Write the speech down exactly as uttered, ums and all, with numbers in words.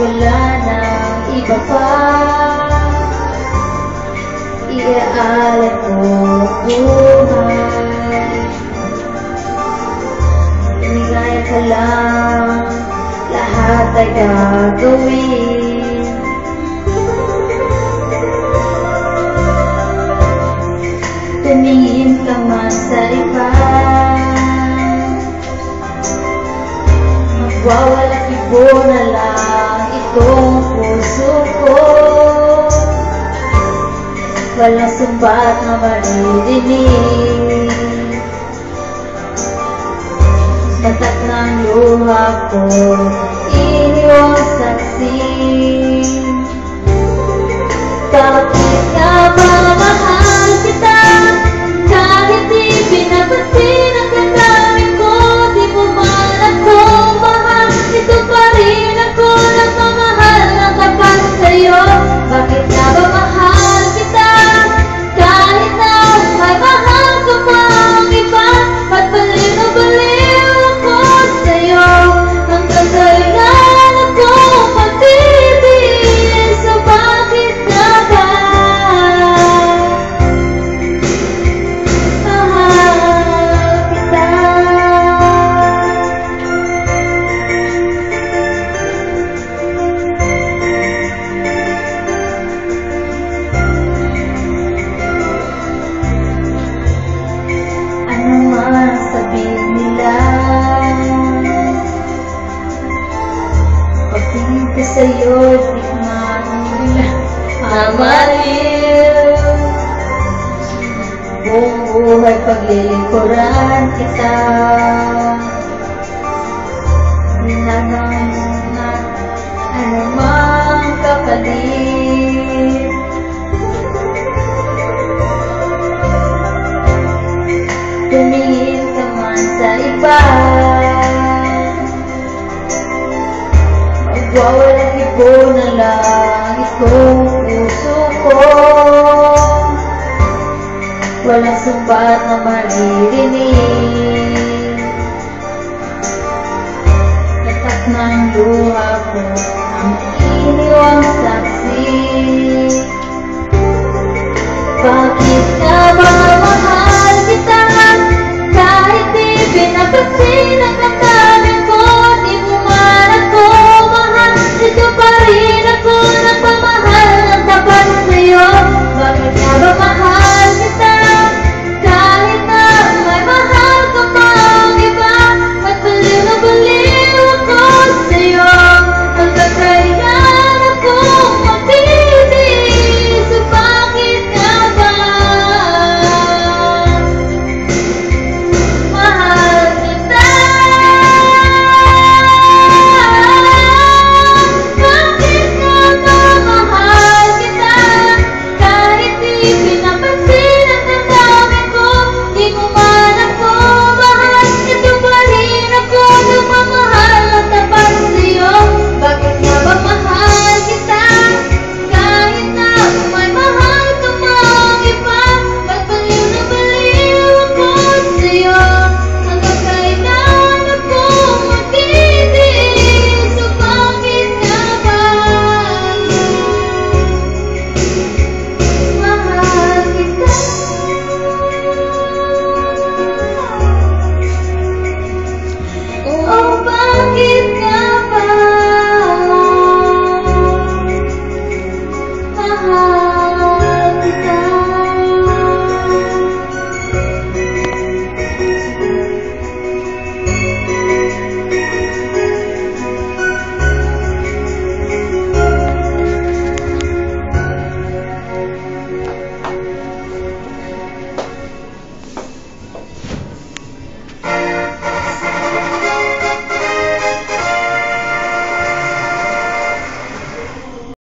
wala nang iba pa, iaalay ko buhay. Ligaya ka lang, lahat ay gagawin. Tumingin ka man sa iba, magwawalang ibo na lang itong puso ko. Walang sumbat na maririnig, batak ng luha ko, iniwang saksi. Bakit nga ba mahal kita, kahit di pinapansin ang gagawin ko? Di mo man ako mahal, ito pa rin ako nagmamahal na kapag sa'yo. Bakit nga ba mahal kita, kahit na may mahal ka pang iba? Ba't baliw na baliw ako sa'yo, hanggang kailan ako magtitigil? So bakit nga ba mahal kita? Ano man sabihin nila, pagtingin ko sa'yo, di man nila mamaliw. Buong buhay paglilingkuran kita, di na naman ano mang kapalit. Tumingin ka man sa iba, magwawalang ibo na lang itong puso ko. Walang sumbat na maririnig,